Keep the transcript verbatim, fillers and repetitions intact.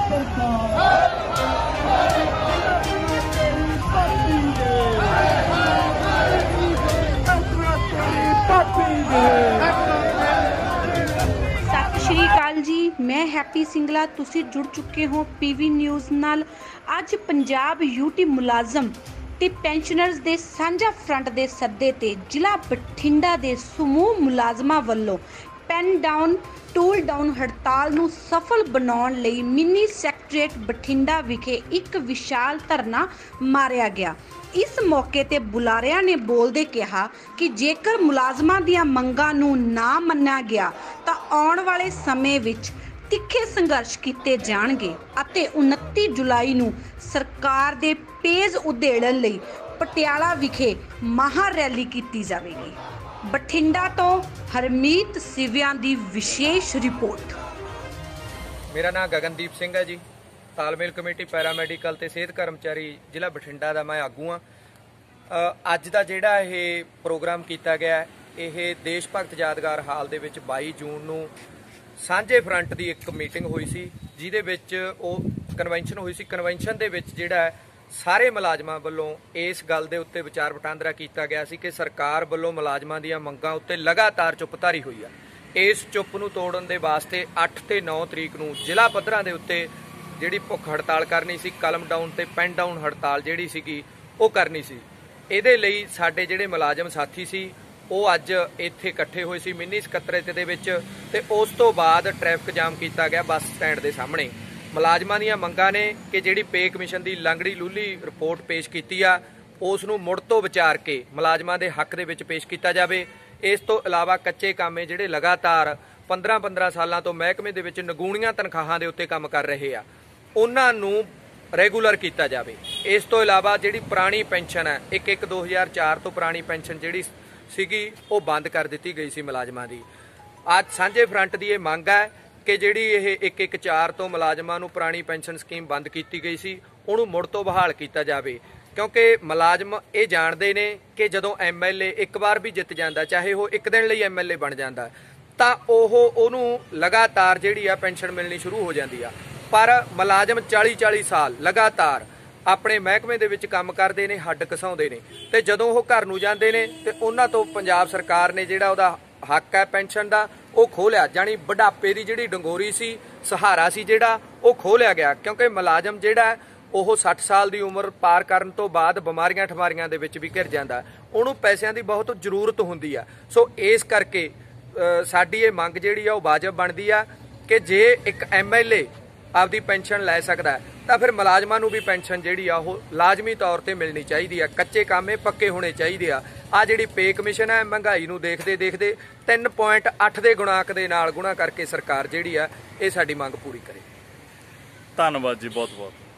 सत श्री अकाल जी, मैं हैप्पी सिंगला। तुसी जुड़ चुके हो पीवी न्यूज़ नाल। अज पंजाब यूटी मुलाजम ते पेंशनर्स दे सांझा फ्रंट दे सद्दे ते जिला बठिंडा दे समूह मुलाजमां वल्लों पेन डाउन टूल डाउन हड़ताल नूं सफल बनाउण लई मिनी सैकटरेट बठिंडा विखे एक विशाल धरना मारिया गया। इस मौके ते बुलारिया ने बोलदे कहा कि जेकर मुलाजमां दीआं मंगां नूं ना मन्निया गया तां आउण वाले समय विच तिखे संघर्ष किए जाणगे ਅਤੇ उनतीस जुलाई ਨੂੰ सरकार ਦੇ पेज उधेड़न ਲਈ ਪਟਿਆਲਾ ਵਿਖੇ ਮਹਾ ਰੈਲੀ ਕੀਤੀ ਜਾਵੇਗੀ। ਬਠਿੰਡਾ ਤੋਂ ਹਰਮੀਤ ਸਿਵਿਆਂ ਦੀ ਵਿਸ਼ੇਸ਼ ਰਿਪੋर्ट। मेरा नाम गगनदीप सिंह है जी। तालमेल कमेटी पैरामैडिकल ते सेहत कर्मचारी जिला बठिंडा का मैं आगू हाँ। अज का जिहड़ा ये प्रोग्राम किया गया ये देश भगत यादगार हाल दे विच बाई जून नूं सांझे फ्रंट की एक मीटिंग हुई सी, जिहदे विच ओह कन्वेंशन हुई सी। कन्वेंशन दे विच जिहड़ा सारे मुलाजमां वल्लों इस गल दे उत्ते विचार वटांदरा किया गया सी कि सरकार वल्लों मुलाजमां दीआं मंगां उत्ते लगातार चुप्पधारी हुई है। इस चुप नूं तोड़न दे वास्ते अठ ते नौ तरीक नूं जिला पद्धरां दे उत्ते जिहड़ी भुख हड़ताल करनी सी, कलम डाउन ते पेन डाउन हड़ताल जिहड़ी सीगी ओह करनी सी। इहदे लई साडे जिहड़े मुलाजम साथी सी ਉਹ ਅੱਜ ਇੱਥੇ ਇਕੱਠੇ ਹੋਏ ਸੀ ਮਿੰਨੀ ਸਕੱਤਰੇਤ ਦੇ ਵਿੱਚ ਤੇ ਉਸ ਤੋਂ ਬਾਅਦ ਟ੍ਰੈਫਿਕ ਜਾਮ ਕੀਤਾ ਗਿਆ ਬੱਸ ਸਟੈਂਡ ਦੇ ਸਾਹਮਣੇ। ਮੁਲਾਜ਼ਮਾਂ ਦੀਆਂ ਮੰਗਾਂ ਨੇ ਕਿ ਜਿਹੜੀ ਪੇ ਕਮਿਸ਼ਨ ਦੀ ਲੰਗੜੀ ਲੂਲੀ ਰਿਪੋਰਟ ਪੇਸ਼ ਕੀਤੀ ਆ ਉਸ ਨੂੰ ਮੁੜ ਤੋਂ ਵਿਚਾਰ ਕੇ ਮੁਲਾਜ਼ਮਾਂ ਦੇ ਹੱਕ ਦੇ ਵਿੱਚ ਪੇਸ਼ ਕੀਤਾ ਜਾਵੇ। ਇਸ ਤੋਂ ਇਲਾਵਾ ਕੱਚੇ ਕਾਮੇ ਜਿਹੜੇ ਲਗਾਤਾਰ ਪੰਦਰਾਂ ਪੰਦਰਾਂ ਸਾਲਾਂ ਤੋਂ ਮਹਿਕਮੇ ਦੇ ਵਿੱਚ ਨਗੂਣੀਆਂ ਤਨਖਾਹਾਂ ਦੇ ਉੱਤੇ ਕੰਮ ਕਰ ਰਹੇ ਆ ਉਹਨਾਂ ਨੂੰ ਰੈਗੂਲਰ ਕੀਤਾ ਜਾਵੇ। ਇਸ ਤੋਂ ਇਲਾਵਾ ਜਿਹੜੀ ਪੁਰਾਣੀ ਪੈਨਸ਼ਨ ਹੈ ਇੱਕ ਇੱਕ ਦੋ ਹਜ਼ਾਰ ਚਾਰ ਤੋਂ ਪੁਰਾਣੀ ਪੈਨਸ਼ਨ ਜਿਹੜੀ ਸੀਗੀ ਉਹ ਬੰਦ ਕਰ ਦਿੱਤੀ ਗਈ ਸੀ ਮੁਲਾਜ਼ਮਾਂ ਦੀ। ਅੱਜ ਸਾਂਝੇ ਫਰੰਟ ਦੀ ਇਹ ਮੰਗ ਹੈ ਕਿ ਜਿਹੜੀ ਇਹ ਇੱਕ ਇੱਕ ਚਾਰ ਤੋਂ ਮੁਲਾਜ਼ਮਾਂ ਨੂੰ ਪੁਰਾਣੀ ਪੈਨਸ਼ਨ ਸਕੀਮ ਬੰਦ ਕੀਤੀ ਗਈ ਸੀ ਉਹਨੂੰ ਮੁੜ ਤੋਂ ਬਹਾਲ ਕੀਤਾ ਜਾਵੇ, ਕਿਉਂਕਿ ਮੁਲਾਜ਼ਮ ਇਹ ਜਾਣਦੇ ਨੇ ਕਿ ਜਦੋਂ ਐਮ ਐਲ ਏ ਇੱਕ ਵਾਰ ਵੀ ਜਿੱਤ ਜਾਂਦਾ, ਚਾਹੇ ਉਹ ਇੱਕ ਦਿਨ ਲਈ ਐਮ ਐਲ ਏ ਬਣ ਜਾਂਦਾ, ਤਾਂ ਉਹ ਉਹਨੂੰ ਲਗਾਤਾਰ ਜਿਹੜੀ ਆ ਪੈਨਸ਼ਨ ਮਿਲਣੀ ਸ਼ੁਰੂ ਹੋ ਜਾਂਦੀ ਆ। ਪਰ ਮੁਲਾਜ਼ਮ ਚਾਲੀ ਚਾਲੀ ਸਾਲ ਲਗਾਤਾਰ ਆਪਣੇ ਮਹਿਕਮੇ ਦੇ ਵਿੱਚ ਕੰਮ ਕਰਦੇ ਨੇ, ਹੱਡ ਘਸਾਉਂਦੇ ਨੇ ਤੇ ਜਦੋਂ ਉਹ ਘਰ ਨੂੰ ਜਾਂਦੇ ਨੇ ਤੇ ਉਹਨਾਂ ਤੋਂ ਪੰਜਾਬ ਸਰਕਾਰ ਨੇ ਜਿਹੜਾ ਉਹਦਾ ਹੱਕ ਹੈ ਪੈਨਸ਼ਨ ਦਾ ਉਹ ਖੋਹ ਲਿਆ। ਜਾਣੀ ਬੁਢਾਪੇ ਦੀ ਜਿਹੜੀ ਡੰਗੋਰੀ ਸੀ, ਸਹਾਰਾ ਸੀ ਜਿਹੜਾ ਉਹ ਖੋਹ ਲਿਆ ਗਿਆ, ਕਿਉਂਕਿ ਮੁਲਾਜ਼ਮ ਜਿਹੜਾ ਉਹ ਸੱਠ ਸਾਲ ਦੀ ਉਮਰ ਪਾਰ ਕਰਨ ਤੋਂ ਬਾਅਦ ਬਿਮਾਰੀਆਂ ਠਮਾਰੀਆਂ ਦੇ ਵਿੱਚ ਵੀ ਘਿਰ ਜਾਂਦਾ, ਉਹਨੂੰ ਪੈਸਿਆਂ ਦੀ ਬਹੁਤ ਜ਼ਰੂਰਤ ਹੁੰਦੀ ਆ। ਸੋ ਇਸ ਕਰਕੇ ਸਾਡੀ ਇਹ ਮੰਗ ਜਿਹੜੀ ਆ ਉਹ ਵਾਜਬ ਬਣਦੀ ਆ ਕਿ ਜੇ ਇੱਕ ਐਮ ਐਲ ਏ ਆਪਦੀ ਪੈਨਸ਼ਨ ਲੈ ਸਕਦਾ ਤਾਂ ਫਿਰ ਮੁਲਾਜ਼ਮਾਂ ਨੂੰ ਵੀ ਪੈਨਸ਼ਨ ਜਿਹੜੀ ਆ ਉਹ ਲਾਜ਼ਮੀ ਤੌਰ ਤੇ ਮਿਲਣੀ ਚਾਹੀਦੀ ਆ। ਕੱਚੇ ਕਾਮੇ ਪੱਕੇ ਹੋਣੇ ਚਾਹੀਦੇ ਆ। ਆ ਜਿਹੜੀ ਪੇ ਕਮਿਸ਼ਨ ਹੈ ਮਹਿੰਗਾਈ ਨੂੰ ਦੇਖਦੇ ਦੇਖਦੇ ਤਿੰਨ ਪੁਆਇੰਟ ਅੱਠ ਦੇ ਗੁਣਾਕ ਦੇ ਨਾਲ ਗੁਣਾ ਕਰਕੇ ਸਰਕਾਰ ਜਿਹੜੀ ਆ ਇਹ ਸਾਡੀ ਮੰਗ ਪੂਰੀ ਕਰੇ। ਧੰਨਵਾਦ ਜੀ, ਬਹੁਤ ਬਹੁਤ।